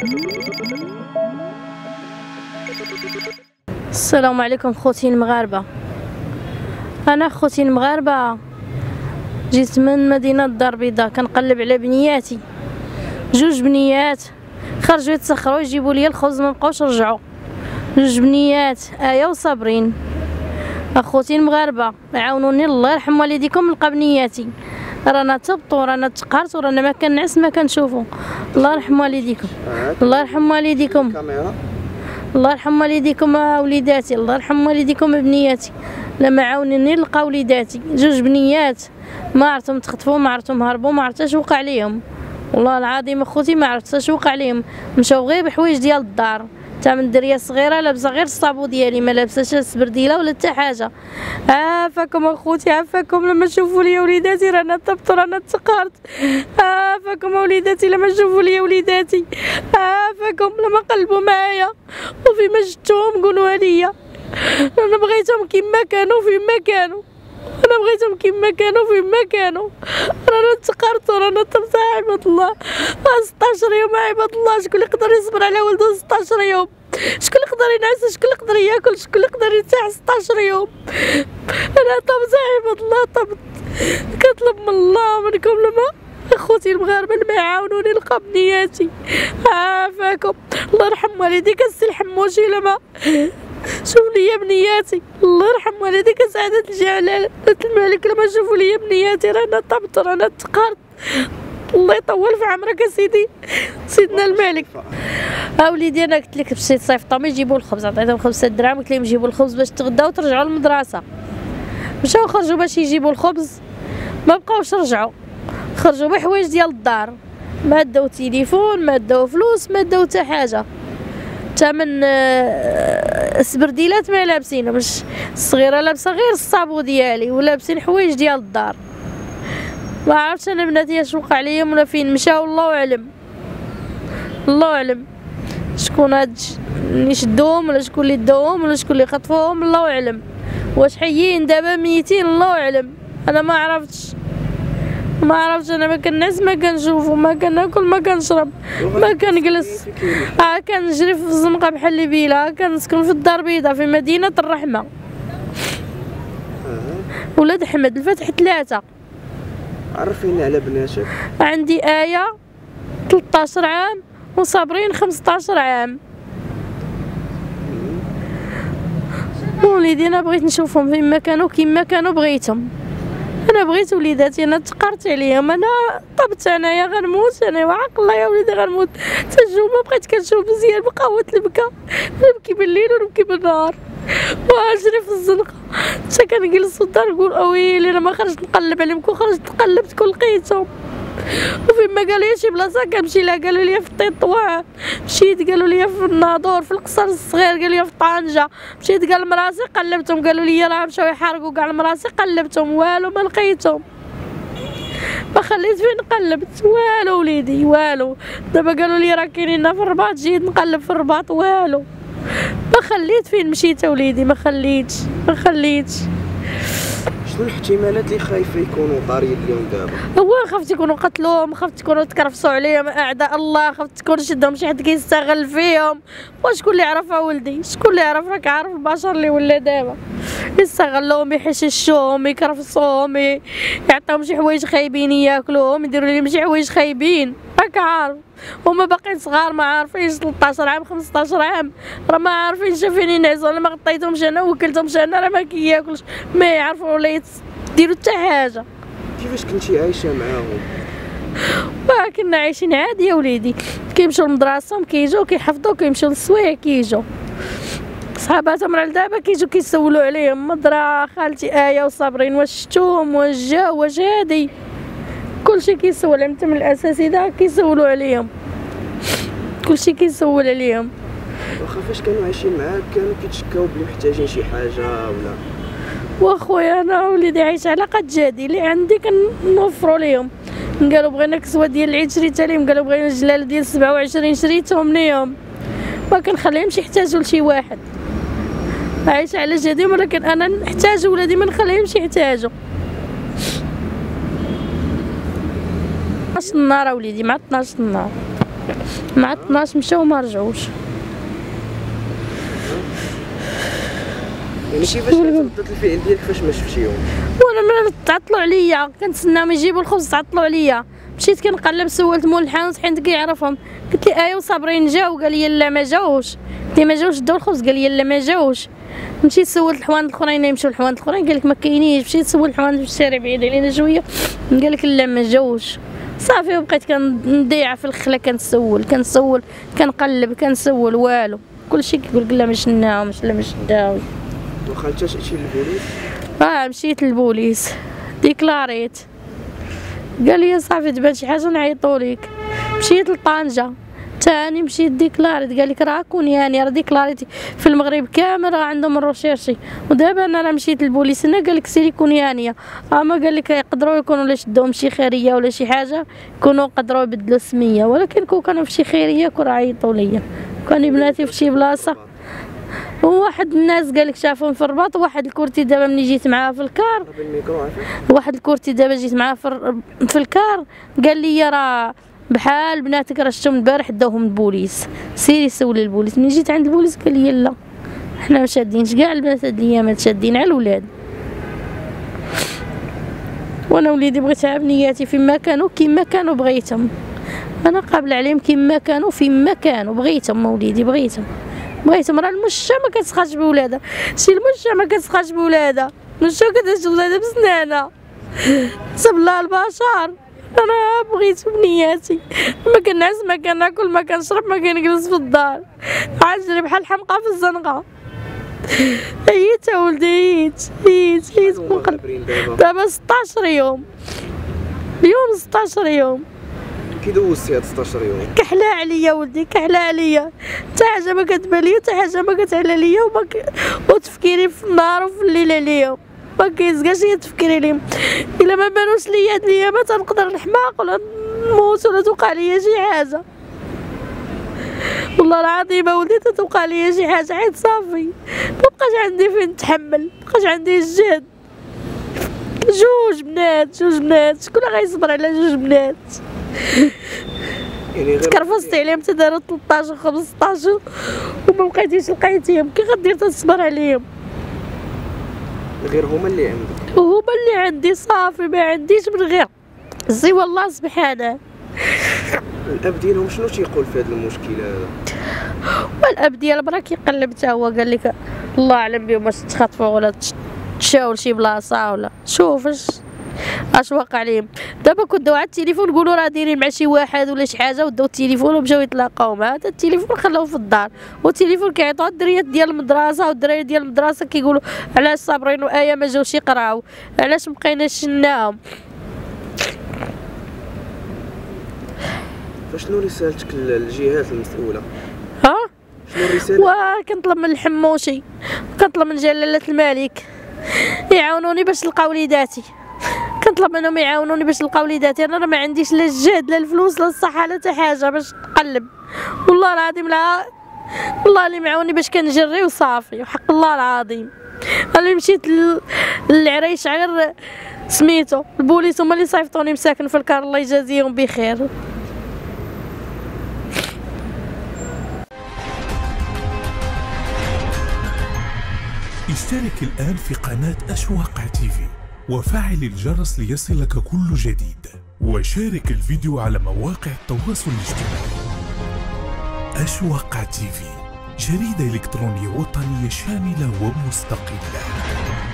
السلام عليكم خوتي المغاربه. انا خوتي المغاربه جيت من مدينه الدار البيضاء كنقلب على بنياتي، جوج بنيات خرجوا يتسخروا يجيبوا لي الخبز ما بقاوش رجعوا. جوج بنيات ايه وصابرين. اخوتي المغاربه عاونوني الله يرحم والديكم، لقى بنياتي رانا تبطو ورانا تقهرت ورانا ما كنعس ما كنشوفو. الله يرحم والديكم، الله يرحم والديكم، الله يرحم والديكم وليداتي، الله يرحم والديكم بنياتي. لما عاونوني لقى وليداتي جوج بنيات ما عرفتهم تخطفوا، ما عرفتهم هربوا، ما عرفت اش وقع ليهم. والله العظيم اخوتي ما عرفت اش وقع ليهم. مشاو غير بحوايج ديال الدار، تا من دريه صغيره لابسه غير الصابو ديالي، ما لابساش السبرديله ولا حتى حاجه. عافاكم اخوتي عافاكم. لما تشوفوا لي وليداتي رانا تبت رانا تقهرت. عافاكم وليداتي لما تشوفوا لي وليداتي، عافاكم لما قلبوا معايا وفيما شفتوهم قولوها ليا. انا بغيتهم كيما كانوا فيما كانوا، انا بغيتهم كيما كانوا فيما كانوا. رانا تقهرت ورانا تبت عباد الله. 16 يوم عباد الله، شكون اللي يقدر يصبر على ولده 16 يوم؟ شكون اللي يقدر ينعس؟ شكون اللي يقدر ياكل؟ شكون اللي يقدر يرتاح 16 يوم؟ انا طبت عباد الله طبت. كنطلب من الله ومنكم لما اخوتي المغاربه اللي ما يعاونوني نلقى بنياتي. عافاكم. الله يرحم والديك السي الحموشي لما شوف لي بنياتي. الله يرحم والديك سعادة الجلالة الملك لما شوفوا لي بنياتي. رانا طبت رانا تقهرت. الله يطول في عمرك سيدي سيدنا الملك. وليدي انا قلت لك مشيت صيفطهم يجيبوا الخبز، عطيتهم 5 دراهم قلت لهم جيبوا الخبز باش تغداو وترجعوا للمدرسه. مشاو خرجوا باش يجيبوا الخبز ما بقاوش رجعوا، خرجوا بحوايج ديال الدار، ما داو تليفون ما داو فلوس ما داو حتى حاجه. تمن السبرديلات ما لابسين، مش الصغيره لابسه غير الصابو ديالي ولابسين حوايج ديال الدار. ما عرفتش انا بناتي اش وقع ليهم ولا فين مشاو، الله اعلم الله اعلم. شكون هاد اللي شدوهم ولا شكون اللي داوهم ولا شكون اللي خطفوهم الله اعلم. واش حيين دابا ميتين الله اعلم. انا ما عرفتش انا ما كنعس ما كنشوف ما كناكل ما كنشرب ما كنجلس. كنجري في الزنقه بحال ليبيلا. كنسكن في الدار البيضاء في مدينه الرحمه. ولاد احمد الفتح 3. عرفيني على بناتك. عندي آية 13 عام وصابرين 15 عام. وليدي انا بغيت نشوفهم فيما كانوا كيما كانوا بغيتهم. انا بغيت وليداتي، انا تقرت عليهم، انا طبت انايا غنموت انا وعق الله يا وليدي غنموت. تنشوف ما بقيت كنشوف مزيان بقاوت البكا، نبكي بالليل ونبكي بالنهار واجري في الزنقه حتى كنجلس في الدار نقول اويلي انا ما خرجت نقلب عليهم. كون خرجت قلبت كون لقيتهم. وفيما قالوا لي شي بلاصه كنمشي لها قالوا لي في التطوان، مشيت قالوا لي في الناظور في القصر الصغير قالوا لي في طنجه، مشيت قال مراسي قلبتهم قالوا لي راه مشاو يحرقوا كاع المراسي قلبتهم والو ما لقيتهم. ما خليت فين قلبت والو وليدي والو. دابا قالوا لي راه كاينين في الرباط جيت نقلب في الرباط والو. ما خليت فين مشيت وليدي ما خليتش. شنو الاحتمالات اللي خايفه يكونوا طاريين اليوم دابا؟ هو خفت يكونوا قتلوهم، خفت يكونوا تكرفسوا عليهم اعداء الله، خفت تكون شدهم شي حد كيستغل فيهم. وشكون اللي يعرفها ولدي؟ شكون اللي يعرف؟ راك عارف البشر اللي ولا دابا يستغلوهم يحششوهم يكرفسوهم يعطيهم شي حوايج خايبين ياكلوهم يديروا لهم شي حوايج خايبين. راك عارف هما باقيين صغار ما عارفينش 13 عام 15 عام راه ما عارفين شافين ينعسوا. انا ما غطيتهمش انا وكلتهمش انا راه ما كياكلش ما يعرفوا ولا يديروا حتى حاجه. كيفاش كنتي عايشه معاهم؟ كنا عايشين عادي يا وليدي، كيمشيو لمدرسهم كيجيو كيحفظوا كيمشيو للسوايع كيجيو صحاباتهم راه دابا كيجيو كيسولوا عليهم مدرا خالتي آية وصابرين واش شفتوهم واش جاو واش هادي كلشي كيسول عليهم. من الاساتذه كيسولوا عليهم كلشي كيسول عليهم. واخا فاش كانوا عايشين معاك كانوا كيتشكاو بلي محتاجين شي حاجه ولا؟ واخويا انا وليدي عايشه على قد جهدي اللي عندي كنوفروا ليهم. قالوا بغينا كسوه ديال العيد شريتها لهم، قالوا بغينا الجلال ديال 27 شريتهم ليهم. ما كنخليهمش يحتاجوا لشي واحد، عايشه على جهدي ولكن انا نحتاج ولادي ما نخليهمش يحتاجوا. 12 النهار وليدي مع 12 النهار. مع 12 مشاو ما رجعوش. يعني كيفاش كانت ردة الفعل ديالك فاش ما شفتيهم؟ وانا من تعطلوا عليا، كنتسناهم يجيبوا الخبز تعطلوا عليا. مشيت كنقلب سولت مول الحانوت حيت كيعرفهم، قلت لي ايوا صابرين جاو، قال لي لا ما جاوش. قلت لي ما جاوش داو الخبز، قال لي لا ما جاوش. مشيت سولت الحوانت الاخرين يمشيو الحوانت الاخرين، قال لك ما كاينينش. مشيت سولت الحوانت في الشارع بعيد علينا شويه، قال لك لا ما جاوش. صافي وبقيت كنديع في الخلا، كنسول كنقلب كنسول والو، كلشي كيقول لا ما شناهمش لا ما شداوش. واخا انت مشيتي للبوليس؟ مشيت للبوليس ديكلاريت، قال لي صافي تبان شي حاجه نعيطوا لك. مشيت لطنجه ثاني، مشيت ديكلاريت، قال لك راه كونياني، راه ديكلاريتي في المغرب كامل راه عندهم الروشيرشي. ودابا انا راه مشيت للبوليس هنا، قال لك سيري كونيانيه. ما قال لك يقدروا يكونوا لا شدوهم شي خيريه ولا شي حاجه، يكونوا قدروا يبدلوا السميه، ولكن كون كانوا في شي خيريه كون عيطوا ليا. كان بناتي في شي بلاصه، وواحد الناس قال لك شافهم في الرباط. واحد الكورتي دابا ملي جيت معاه في الكار، واحد الكورتي دابا جيت معاه في الكار، قال لي راه بحال بناتك راه شفتهم البارح داوهم البوليس، سيري سولي البوليس. ملي جيت عند البوليس قال لي لا، حنا ما شادينش كاع البنات هاد الايامات، شادين على الولاد. وانا وليدي بغيت عا بنياتي فيما كانوا كيما كانوا بغيتهم، انا قابله عليهم كيما كانوا فيما كانوا بغيتهم. وليدي بغيتهم راه المشة ما كتسخاش بولادها، شي المشة ما كتسخاش بولادها، المشة كتعيش ولادها بسنانها. حسب الله البشر، انا بغيت بنياتي، ما كنعس ما كناكل ما كنشرب ما كنجلس في الدار، عاجري بحال الحمقى في الزنقه. عييت ولدي، عييت دابا 16 يوم، اليوم 16 يوم. كي دوزتي هاد 16 يوم؟ كحلا عليا ولدي، كحلا عليا، حتى حاجه ما كتبان ليا، حتى حاجه ما كتعلى ليا، وتفكيري في النهار وفي الليل عليهم، ما كيزكاش هي تفكيري ليهم. الا ما بانوش ليا هاد الايامات تنقدر نحماق ولا نموت ولا توقع ليا شي حاجه، والله العظيم ولدي توقع ليا شي حاجه، حيت صافي مبقاش عندي فين نتحمل، مبقاش عندي الجهد. جوج بنات شكون غيصبر على جوج بنات؟ يعني تكرفصت عليهم حتى داروا 13 15 وما بقيتيش لقيتيهم، كي غدير تصبر عليهم؟ غير هما اللي عندك؟ وهما اللي عندي، صافي ما عنديش من غير سي والله سبحانه. الاب ديالهم شنو تيقول في هذا المشكل هذا؟ والاب ديال برا كيقلب حتى هو، قال لك الله اعلم بهم واش تخطفوا ولا تشاو لشي بلاصه ولا شوف اش واقع عليهم. دابا كون داو على التليفون نقولوا راه دايرين مع شي واحد ولا شي حاجه، وداو التليفون ومشاو يتلاقاو مع هذا التليفون خلاوه في الدار، والتليفون كيعيطوا الدريات ديال المدرسه، والدراري ديال المدرسه كيقولوا علاش صابرين وايا ما جاوش يقراو، علاش مبقيناش شناهم. فشنو رسالتك للجهات المسؤوله؟ شنو الرساله؟ كنطلب من الحموشي، كنطلب من جلاله الملك يعاونوني باش نلقى وليداتي، كنطلب منهم يعاونوني باش نلقى وليداتي. انا ما عنديش لا الجهد لا الفلوس لا الصحه لا حتى حاجه باش نقلب، والله العظيم لا، والله اللي معاوني باش كنجري وصافي، وحق الله العظيم. انا مشيت للعريش غير سميتو البوليس هما اللي صيفطوني مساكن في الكار، الله يجازيهم بخير. اشترك الآن في قناة أشواق تيفي وفعل الجرس ليصلك كل جديد، وشارك الفيديو على مواقع التواصل الاجتماعي. أشواق تيفي، جريدة إلكترونية وطنية شاملة ومستقلة.